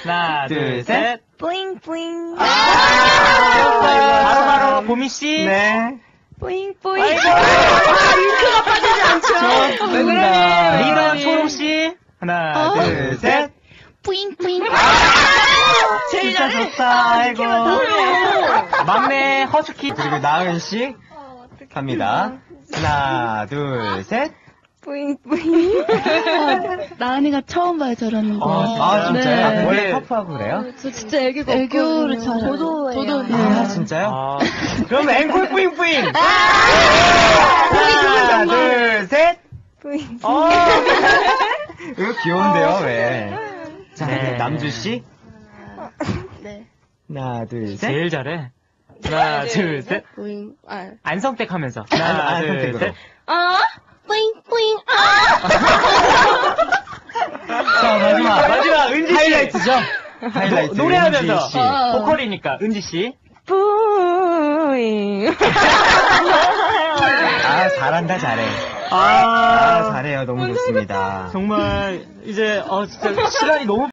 하나, 둘, 셋. 뿌잉, 뿌잉. 바로 보미씨. 네. 뿌잉, 뿌잉. 링크가 빠지지 않죠? 왜 그래? 리더 초롱씨. 하나, 둘, 셋. 뿌잉, 뿌잉. 진짜 좋다. 아이고. 막내 허스키. 그리고 나은씨. 갑니다. 하나, 둘, 셋. 뿌잉, 뿌잉. 나은이가 처음 봐요, 저런 거. 아, 진짜요? 네. 원래 터프하고 그래요? 저 진짜 애교가 애교를 잘해요. 저도 네. 아, 진짜요? 그럼 앵콜 뿌잉뿌잉! 뿌잉, 하나, 둘, 셋! 뿌잉. 이거 귀여운데요, 왜? 자, 네. 남주씨. 네. 하나, 둘, 셋. 제일 잘해. 하나, 둘, 셋. 보잉, 안성댁 하면서. 아, 하나, 둘, 선택으로. 셋. 뿌잉, 뿌잉, 자, 마지막, 은지씨. 하이라이트죠? 하이라이트. 노래하면서. 은지씨. 보컬이니까, 은지씨. 뿌잉. 아, 잘한다, 잘해. 아, 잘해요. 너무 좋습니다. 정말, 이제, 진짜 시간이 너무